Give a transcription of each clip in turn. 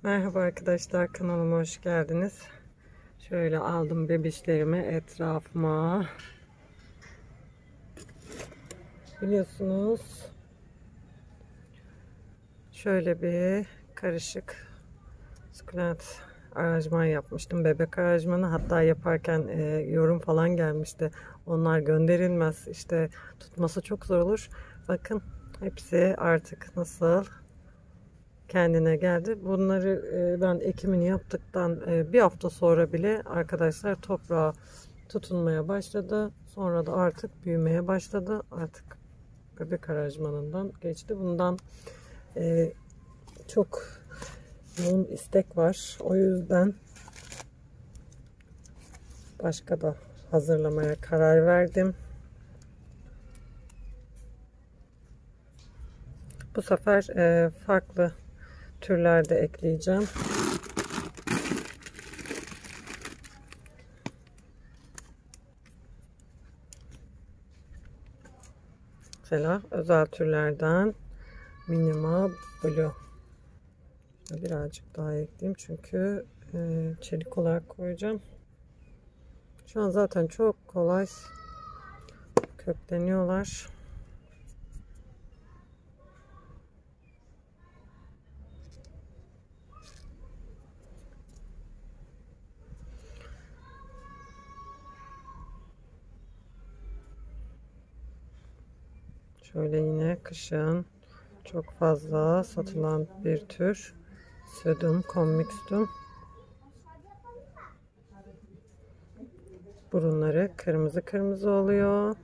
Merhaba arkadaşlar, kanalıma hoş geldiniz. Şöyle aldım bebişlerimi etrafıma. Biliyorsunuz şöyle bir karışık sukulent aranjman yapmıştım. Bebek aranjmanı, hatta yaparken yorum falan gelmişti. Onlar gönderilmez, işte tutması çok zor olur. Bakın hepsi artık nasıl kendine geldi. Bunları ben ekimini yaptıktan bir hafta sonra bile arkadaşlar toprağa tutunmaya başladı. Sonra da artık büyümeye başladı. Artık bebek aranjmanından geçti. Bundan çok yoğun istek var. O yüzden başka da hazırlamaya karar verdim. Bu sefer farklı türlerde ekleyeceğim. Mesela özel türlerden Minima Blue. Birazcık daha ekleyeyim çünkü çelik olarak koyacağım. Şu an zaten çok kolay kökleniyorlar. Şöyle yine kışın çok fazla satılan bir tür Sedum conmixtum. Burunları kırmızı kırmızı oluyor.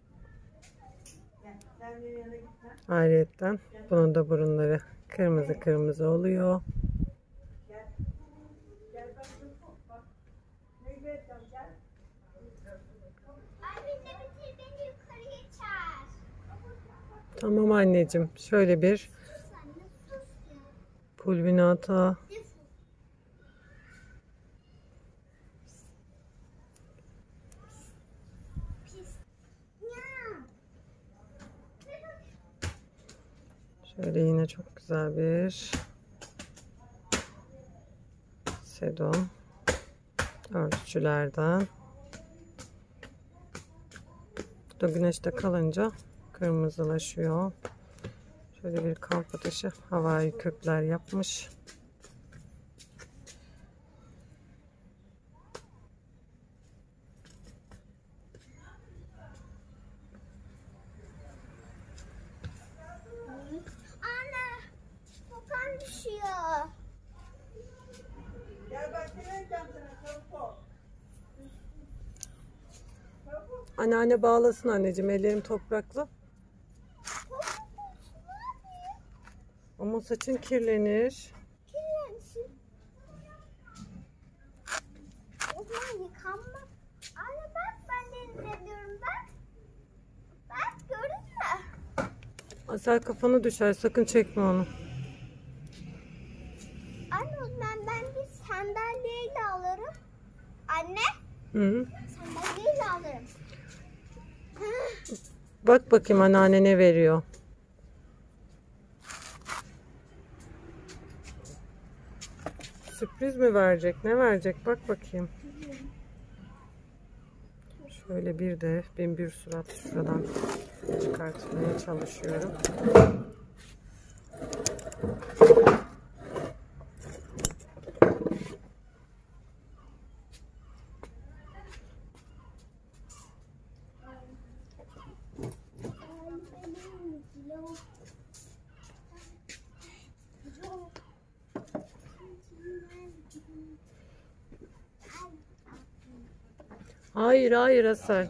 Ayrıyetten bunun da burunları kırmızı kırmızı oluyor. Tamam anneciğim. Şöyle bir pulvinata. Şöyle yine çok güzel bir sedum örtücülerden. Bu da güneşte kalınca kırmızılaşıyor. Şöyle bir kamp ateşi havai kökler yapmış. Anne, tokan düşüyor. Anneanne bağlasın anneciğim, ellerim topraklı. Ama saçın kirlenir. Kirlensin. O zaman yıkanma. Anne bak, ben denize diyorum, bak. Bak, gördün mü? Asel kafanı düşer, sakın çekme onu. Anne, o zaman ben bir sandalyeyle alırım. Anne, Hı. sandalyeyle alırım. Bak bakayım anneanne ne veriyor. Sürpriz mi verecek? Ne verecek? Bak bakayım. Şöyle bir de bin bir surat şuradan çıkartmaya çalışıyorum. Hayır hayır Asel.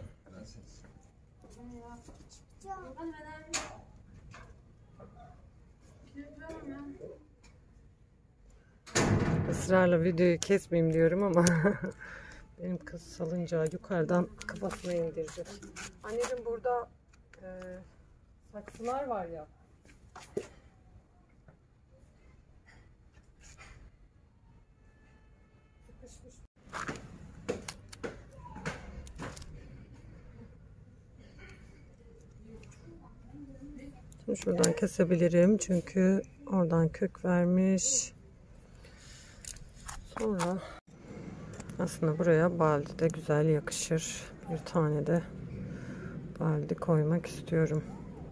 Israrla videoyu kesmeyeyim diyorum ama benim kız salıncağı yukarıdan kafasına indirecek. Anneciğim burada saksılar var ya. Sıkışmış. Şimdi şuradan kesebilirim çünkü oradan kök vermiş. Sonra aslında buraya baldi de güzel yakışır. Bir tane de baldi koymak istiyorum.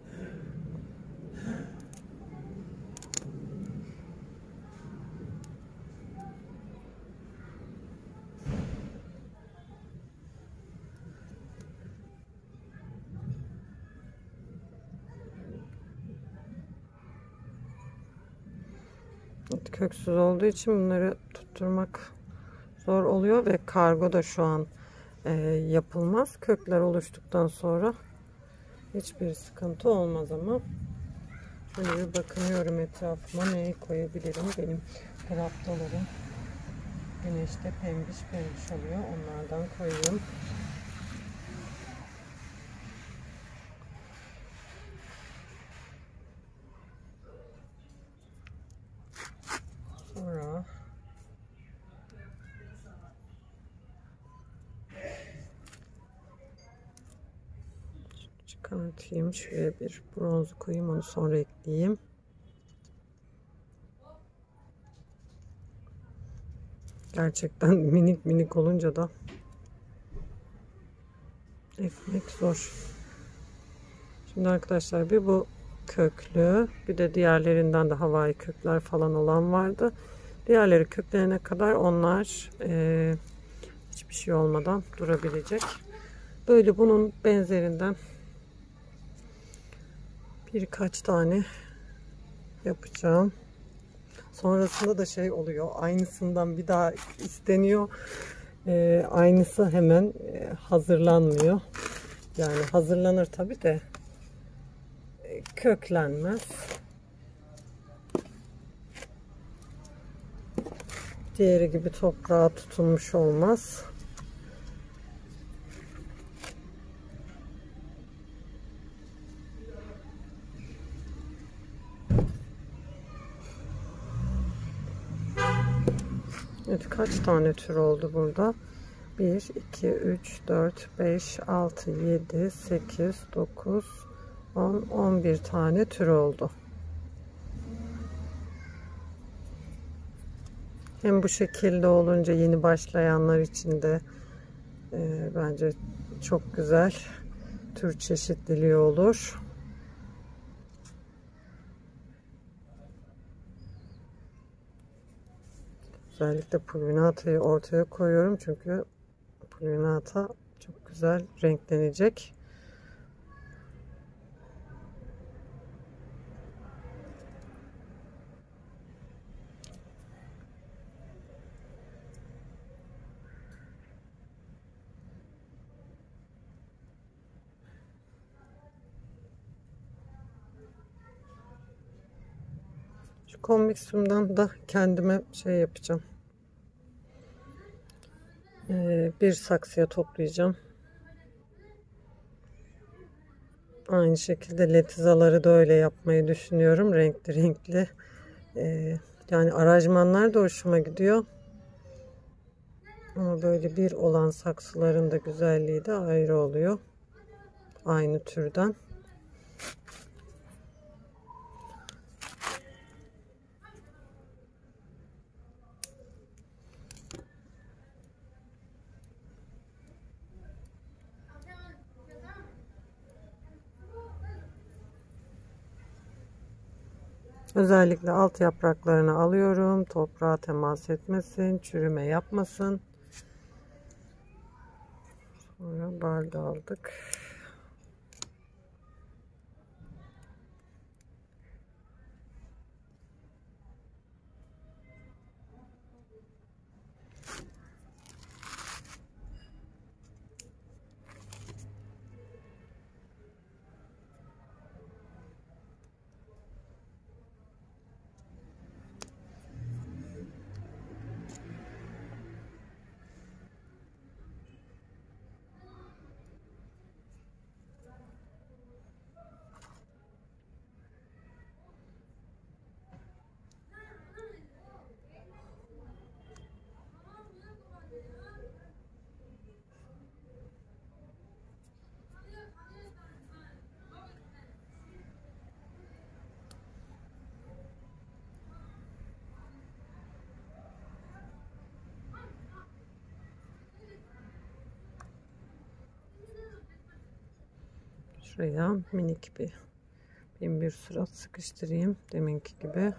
Köksüz olduğu için bunları tutturmak zor oluyor ve kargo da şu an yapılmaz. Kökler oluştuktan sonra hiçbir sıkıntı olmaz ama şöyle bir bakınıyorum etrafıma neyi koyabilirim. Benim graptolarım güneşte pembiş pembiş oluyor. Onlardan koyayım. Sonra çıkartayım. Şuraya bir bronzu koyayım. Onu sonra ekleyeyim. Gerçekten minik minik olunca da ekmek zor. Şimdi arkadaşlar bir bu köklü, bir de diğerlerinden de havai kökler falan olan vardı. Diğerleri köklerine kadar onlar hiçbir şey olmadan durabilecek. Böyle bunun benzerinden birkaç tane yapacağım. Sonrasında da şey oluyor, aynısından bir daha isteniyor. Aynısı hemen hazırlanmıyor. Yani hazırlanır tabi de köklenmez. Diğeri gibi toprağa tutunmuş olmaz. Evet, kaç tane tür oldu burada? 1, 2, 3, 4, 5, 6, 7, 8, 9, 10, 11 tane tür oldu. Hem bu şekilde olunca yeni başlayanlar için de bence çok güzel tür çeşitliliği olur. Özellikle pulvinatayı ortaya koyuyorum çünkü pulvinata çok güzel renklenecek. Şu konmiksumdan da kendime şey yapacağım. Bir saksıya toplayacağım. Aynı şekilde letizaları da öyle yapmayı düşünüyorum. Renkli renkli. Yani aranjmanlar da hoşuma gidiyor. Ama böyle bir olan saksıların da güzelliği de ayrı oluyor. Aynı türden. Özellikle alt yapraklarını alıyorum. Toprağa temas etmesin, çürüme yapmasın. Sonra balde aldık. Şuraya minik bir bin bir surat sıkıştırayım deminki gibi.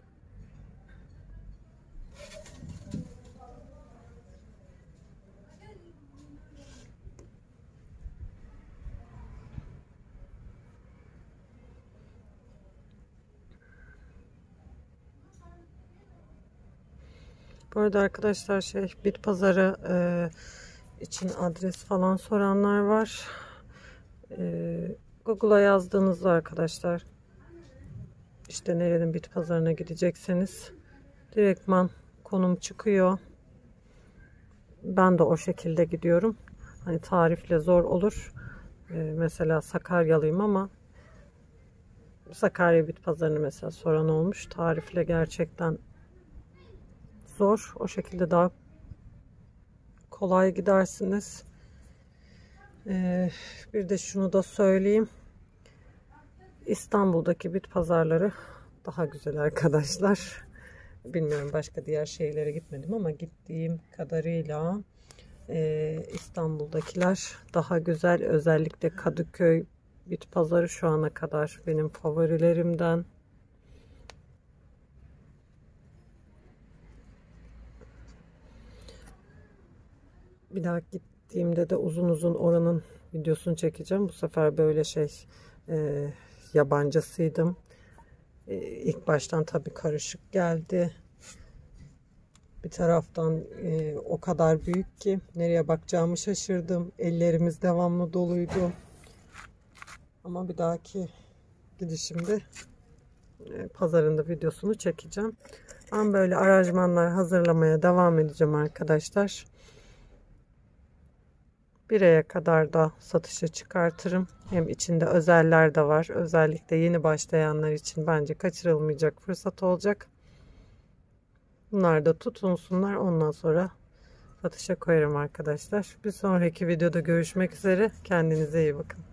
Bu arada arkadaşlar bit pazarı için adres falan soranlar var. Google'a yazdığınızda arkadaşlar işte nerenin bit pazarına gidecekseniz direktman konum çıkıyor. Ben de o şekilde gidiyorum. Hani tarifle zor olur. Mesela Sakaryalıyım ama Sakarya bit pazarını mesela soran olmuş. Tarifle gerçekten zor. O şekilde daha kolay gidersiniz. Bir de şunu da söyleyeyim. İstanbul'daki bit pazarları daha güzel arkadaşlar. Bilmiyorum, başka diğer şehirlere gitmedim ama gittiğim kadarıyla İstanbul'dakiler daha güzel. Özellikle Kadıköy bit pazarı şu ana kadar benim favorilerimden. Bir daha gittiğimde de uzun uzun oranın videosunu çekeceğim. Bu sefer böyle yabancısıydım. İlk baştan tabii karışık geldi. Bir taraftan o kadar büyük ki nereye bakacağımı şaşırdım. Ellerimiz devamlı doluydu. Ama bir dahaki gidişimde pazarında videosunu çekeceğim. Ben böyle aranjmanlar hazırlamaya devam edeceğim arkadaşlar. 1 aya kadar da satışa çıkartırım. Hem içinde özeller de var. Özellikle yeni başlayanlar için bence kaçırılmayacak fırsat olacak. Bunlar da tutunsunlar. Ondan sonra satışa koyarım arkadaşlar. Bir sonraki videoda görüşmek üzere. Kendinize iyi bakın.